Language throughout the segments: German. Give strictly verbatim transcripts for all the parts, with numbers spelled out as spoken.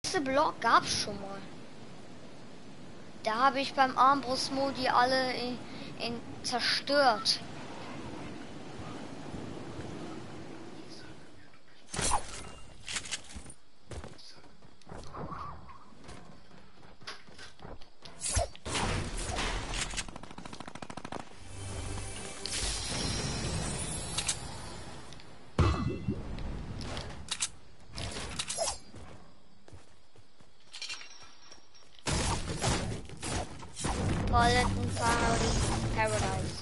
Der Block gab's schon mal. Da habe ich beim Armbrustmodi alle in, in zerstört. Toiletten Paradise.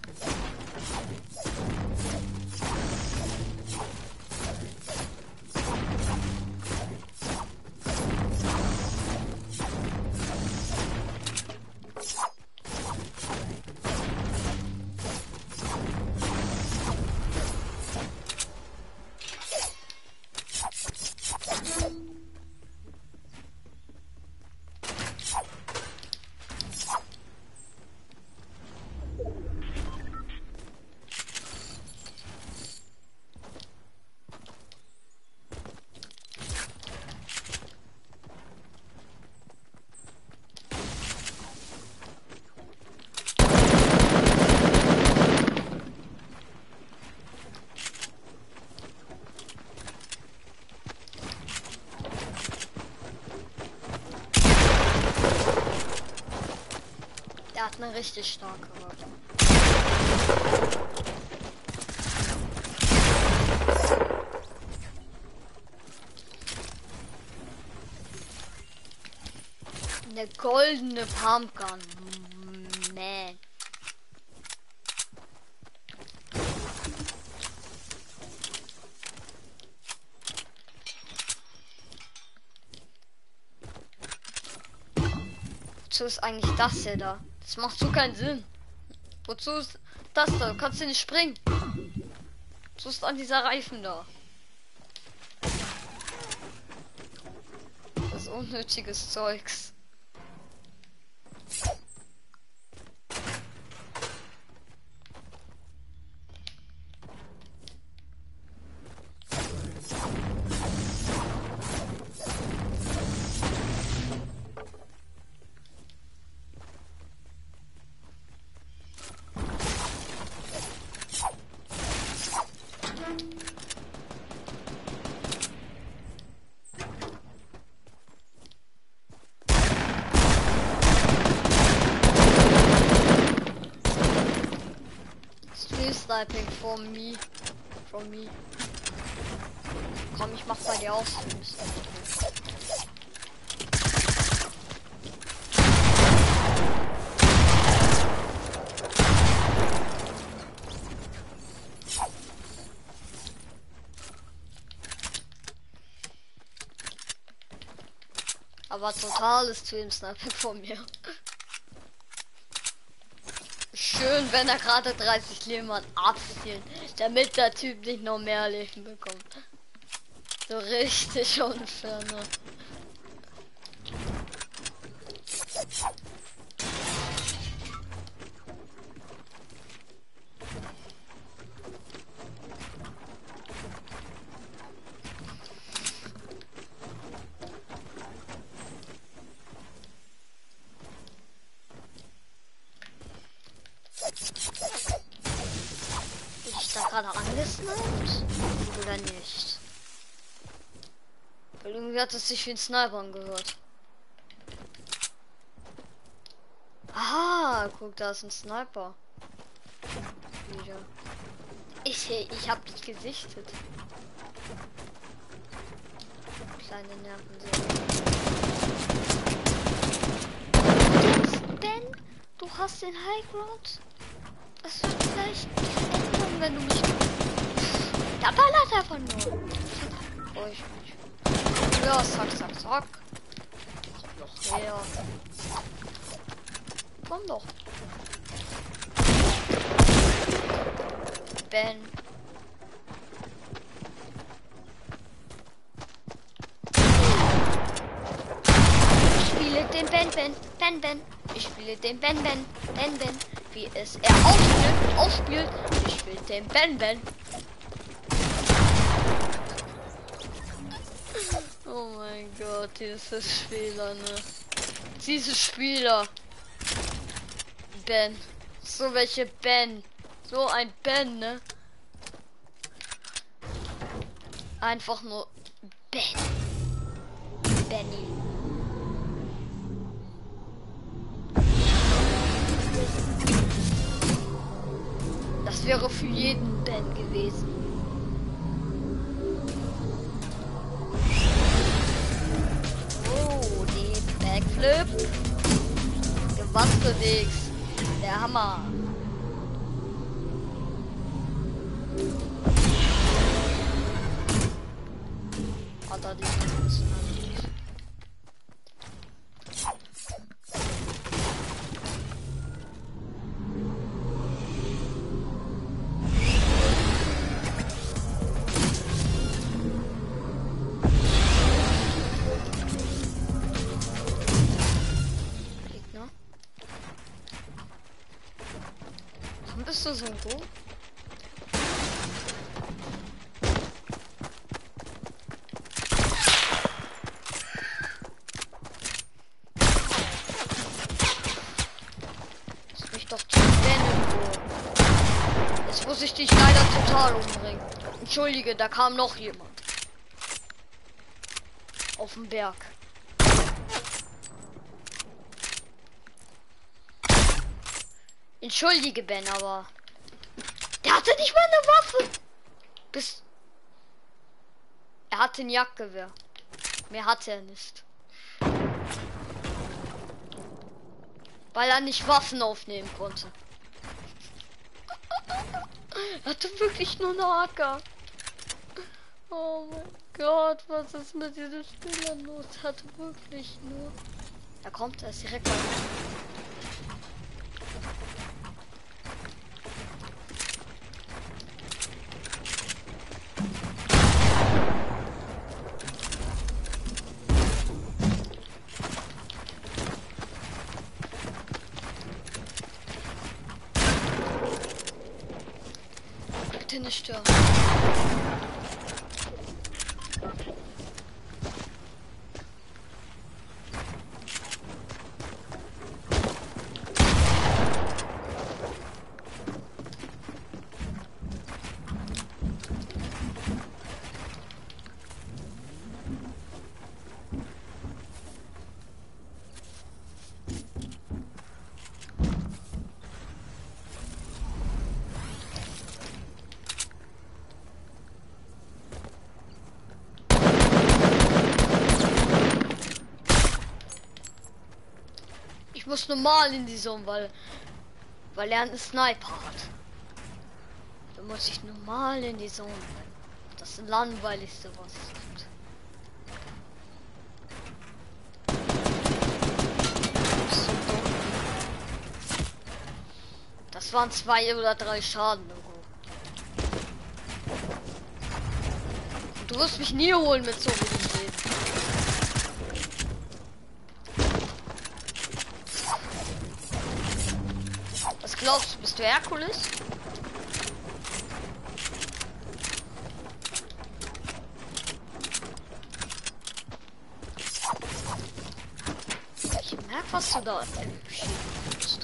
Er hat eine richtig starke Waffe. Eine goldene Pumpgun. Man. Wozu ist eigentlich das hier da? Das macht so keinen Sinn. Wozu ist das da? Du kannst du nicht springen. Wozu ist an dieser Reifen da? Das ist unnötiges Zeugs. Sniping from me. From me. Komm, ich mach bei dir aus. Aber totales Stream Sniping von mir. Schön, wenn er gerade dreißig Leben hat, abziehen, damit der Typ nicht noch mehr Leben bekommt. So richtig unfair, ne? Gerade angesniped? Oder nicht? Weil irgendwie hat es sich wie ein Sniper angehört. Aha, guck, da ist ein Sniper. Wieder. Ich, ich hab dich gesichtet. Kleine Nervensäge. Ben, du hast den High Ground. Das wird vielleicht ändern, wenn du mich... Da ballert einfach nur. Oh, ich nicht. Ja, zack, zack, zack. Noch her. Komm doch. Ben. Ich spiele den Ben, Ben, Ben, Ben. Ich spiele den Ben, Ben, Ben, Ben. Wie es er ausspielt, ausspielt. Ich will den Ben Ben. Oh mein Gott, dieses Spieler, ne? Diese Spieler. Ben. So welche Ben. So ein Ben, ne? Einfach nur Ben. Benny. Das wäre für jeden Ben gewesen. Oh, die Backflip. Gewasste nix. Der Hammer. Alter, die Gegner. Warum bist du so gut? Doch zu Benno. Jetzt muss ich dich leider total umbringen. Entschuldige, da kam noch jemand. Auf dem Berg. Entschuldige, Ben, aber der hatte nicht mal eine Waffe. Bis er hatte ein Jagdgewehr. Mehr hatte er nicht. Weil er nicht Waffen aufnehmen konnte. Er hatte wirklich nur eine A K. Oh mein Gott, was ist mit diesem Spieler los? Er hatte wirklich nur... Er kommt, er ist direkt bei mir. Bitte nicht sterben. Ich muss normal in die Zone, weil, weil er einen Sniper hat. Da muss ich normal in die Zone. Das ist das langweiligste, was es gibt. So dumm. Das waren zwei oder drei Schaden. Du wirst mich nie holen mit so wenig Leben. Was glaubst du, bist du Herkules? Ich merk, was du da schiebst.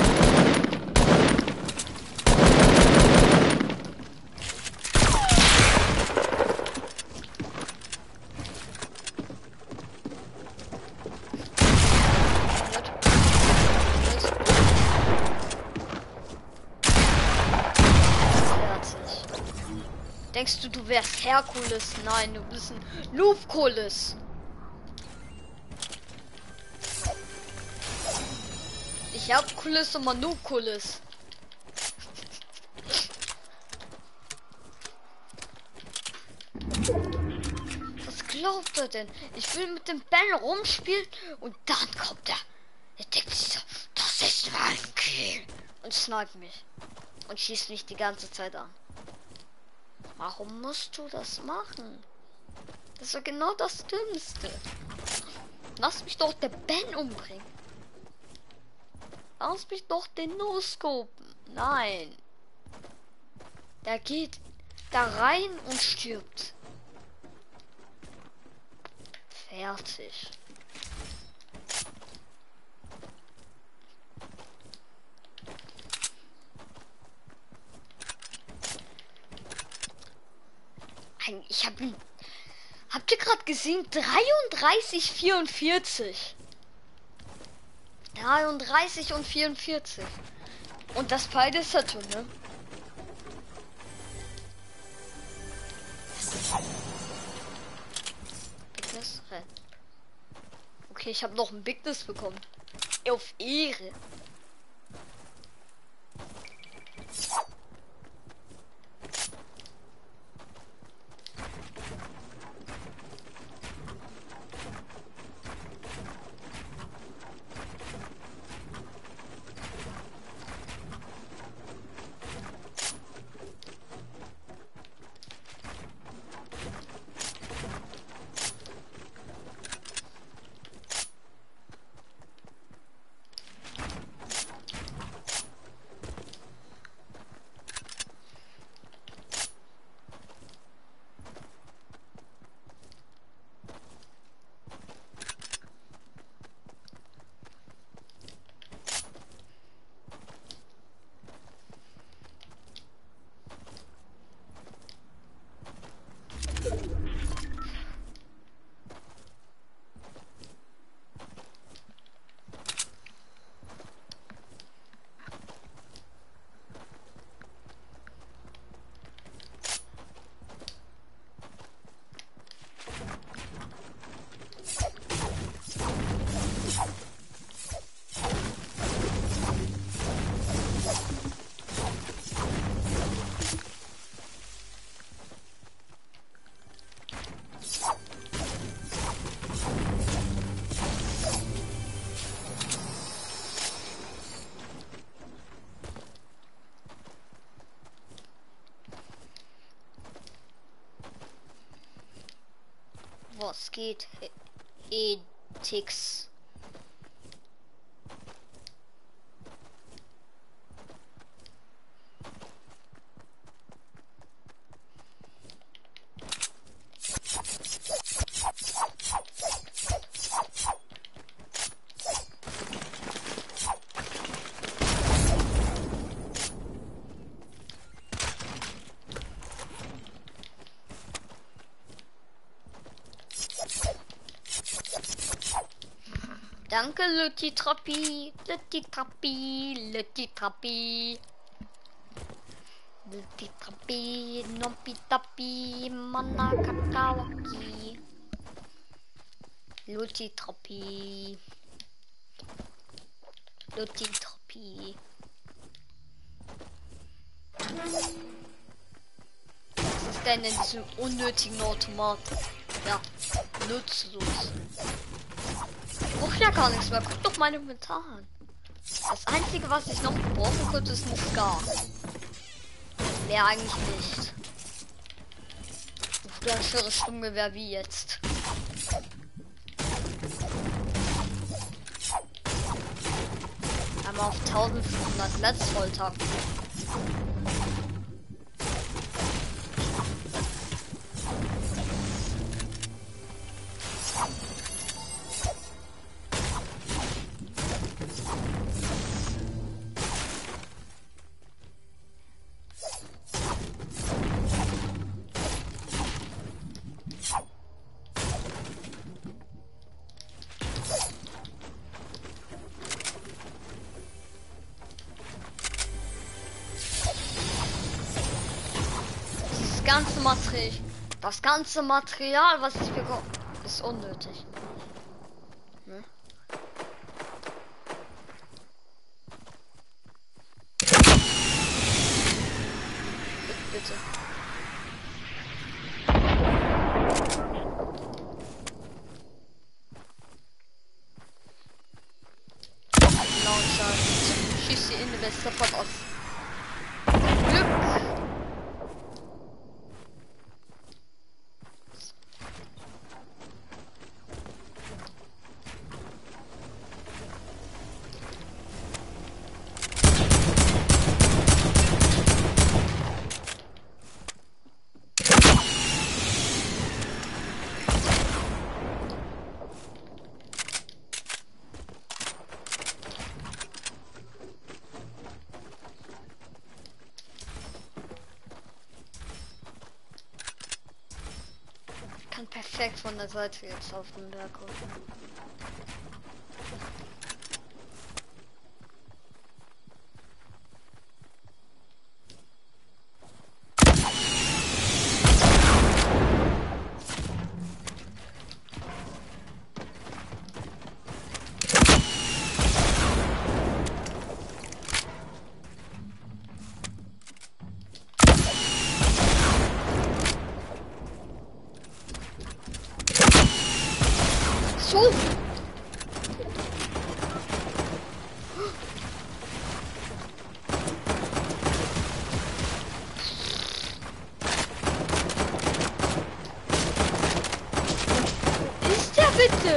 Denkst du, du wärst Herkules? Nein, du bist ein Lufkulis. Ich hab Kulis und Manukulis. Was glaubt er denn? Ich will mit dem Ben rumspielen und dann kommt er. Er denkt sich so, das ist mein Kill. Und sniped mich. Und schießt mich die ganze Zeit an. Warum musst du das machen? Das ist ja genau das Dümmste. Lass mich doch der Ben umbringen. Lass mich doch den No-Scopen. Nein. Der geht da rein und stirbt. Fertig. Ich habe Habt ihr gerade gesehen? dreiunddreißig, vierundvierzig. dreiunddreißig und vierundvierzig. Und das beide Saturn, ne? Bigness Red. Okay, ich habe noch ein Bigness bekommen. Auf Ehre. Was geht? Ethics. Danke, Lutti Trappi, Lutti Trappi, Lutti Trappi. Lutti Trappi, Nompi Tappi, Manna Kakawaki. Lutti Trappi. Lutti Trappi. Was ist denn in diesem unnötigen Automat? Ja, nutzlos. Ich brauche ja gar nichts mehr. Guck doch mein Inventar an. Das einzige, was ich noch brauchen könnte, ist ein Scar. Mehr eigentlich nicht. Oder ein schweres Sturmgewehr wie jetzt. Einmal auf eintausendfünfhundert Metz Volltag. Ganze Material, das ganze Material, was ich bekomme, ist unnötig. Ne? Bitte. Launcher, schießt sie in die Weste sofort aus. Glück. perfekt von der Seite jetzt auf den Berg gucken. So. Ist der bitte?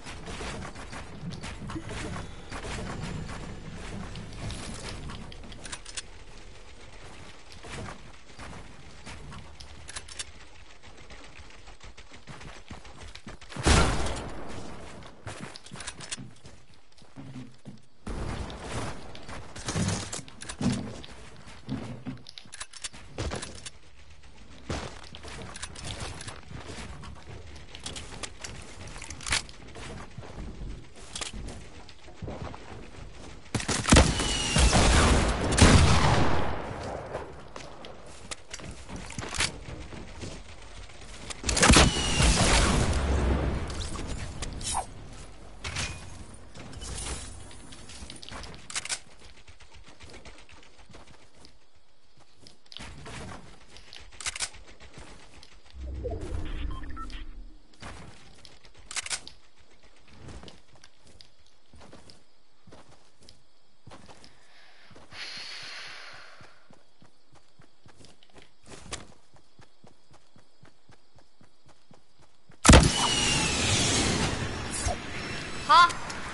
Ha!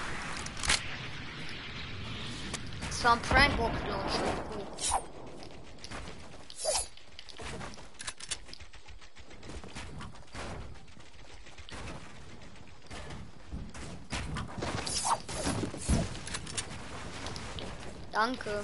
Das war ein Prank-Box-Launcher. Gut. Danke.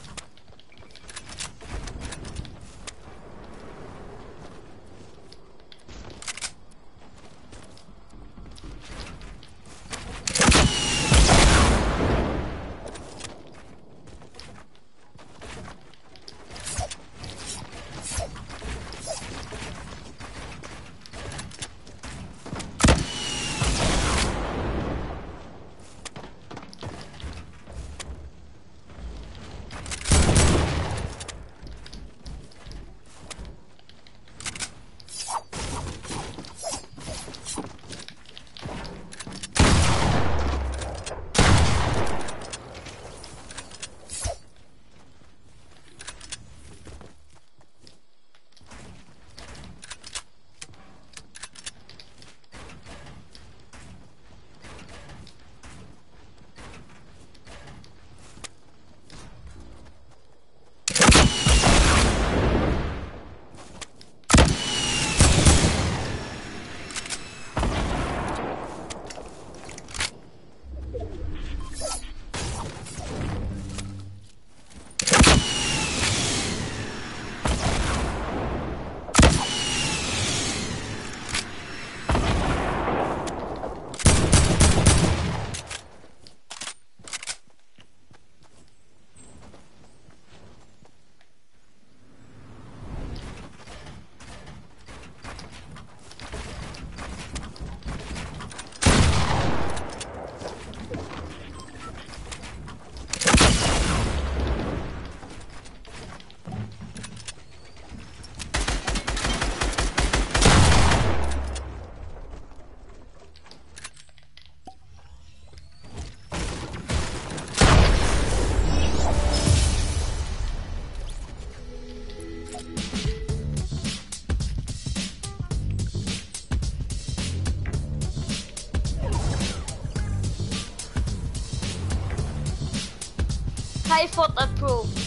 High Fort approved.